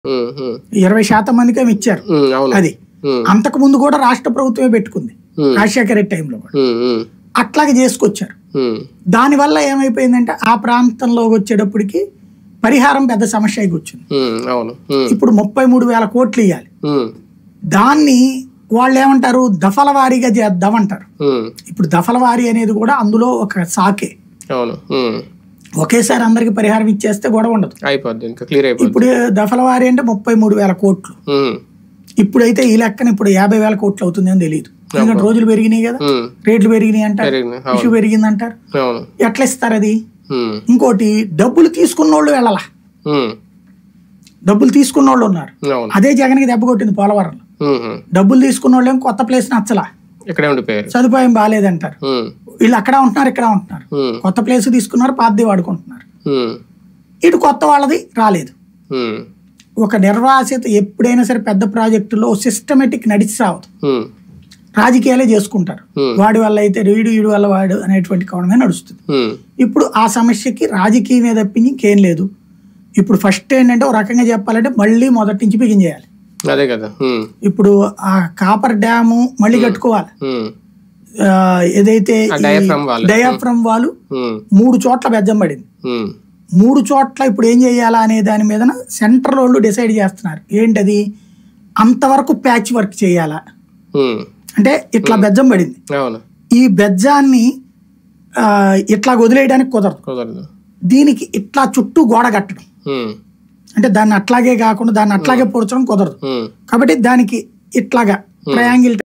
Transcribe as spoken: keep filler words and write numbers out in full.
ఇరవై శాతం మందికి ఇచ్చారు. అది అంతకు ముందు కూడా రాష్ట్ర ప్రభుత్వమే పెట్టుకుంది రాజశేఖర రెడ్డి టైంలో కూడా అట్లాగే చేసుకొచ్చారు. దానివల్ల ఏమైపోయిందంటే ఆ ప్రాంతంలో వచ్చేటప్పటికి పరిహారం పెద్ద సమస్య వచ్చింది. ఇప్పుడు ముప్పై మూడు వేల కోట్లు ఇవ్వాలి. దాన్ని వాళ్ళు ఏమంటారు దఫల వారీగా చేద్దామంటారు. ఇప్పుడు దఫల వారీ అనేది కూడా అందులో ఒక సాకే. ఒకేసారి అందరికి పరిహారం ఇచ్చేస్తే గొడవ ఉండదు. ఇప్పుడు దఫల వారీ అంటే ముప్పై మూడు వేల కోట్లు. ఇప్పుడైతే ఈ లెక్కన ఇప్పుడు యాభై వేల కోట్లు అవుతుంది అని తెలియదు. ఎందుకంటే రోజులు పెరిగినాయి కదా, రేట్లు పెరిగినాయి అంటారు, ఇష్యూ పెరిగింది అంటారు. ఎట్లా ఇస్తారు అది? ఇంకోటి డబ్బులు తీసుకున్న వాళ్ళు వెళ్ళాలా, డబ్బులు తీసుకున్న వాళ్ళు ఉన్నారు. అదే జగన్కి దెబ్బ కొట్టింది పోలవరంలో. డబ్బులు తీసుకున్న వాళ్ళు ఏమో కొత్త ప్లేస్ నచ్చలా, సదుపాయం బాగాలేదంటారు. వీళ్ళు అక్కడ ఉంటున్నారు, ఇక్కడ ఉంటున్నారు. కొత్త ప్లేస్ తీసుకున్నారు, పాతది వాడుకుంటున్నారు. ఇటు కొత్త వాళ్ళది రాలేదు. ఒక నిర్వాసిత ఎప్పుడైనా సరే పెద్ద ప్రాజెక్టులో సిస్టమేటిక్ నడిచి రావద్దు, రాజకీయాలే చేసుకుంటారు. వాడి వల్ల అయితే వీడు వీడి వల్ల వాడు అనేటువంటి కోణమే నడుస్తుంది. ఇప్పుడు ఆ సమస్యకి రాజకీయమే తప్పించి ఇంకేం లేదు. ఇప్పుడు ఫస్ట్ ఏంటంటే ఒక రకంగా చెప్పాలంటే మళ్ళీ మొదటి నుంచి బిగిన్ చేయాలి. అదే కదా. ఇప్పుడు ఆ కాపర్ డ్యాము మళ్ళీ కట్టుకోవాలి. ఏదైతే డయాఫ్రమ్ వాళ్ళు మూడు చోట్ల బెజ్జం పడింది. మూడు చోట్ల ఇప్పుడు ఏం చేయాలా అనే దాని మీద సెంట్రల్ వాళ్ళు డిసైడ్ చేస్తున్నారు. ఏంటది? అంతవరకు ప్యాచ్ వర్క్ చేయాలా అంటే ఇట్లా బెజ్జం పడింది, ఈ బెజ్జాన్ని ఇట్లా వదిలేయడానికి కుదరదు. దీనికి ఇట్లా చుట్టూ గోడ కట్టడం అంటే దాన్ని అట్లాగే కాకుండా దాన్ని అట్లాగే పొడచడం కుదరదు. కాబట్టి దానికి ఇట్లాగా ట్రయాంగిల్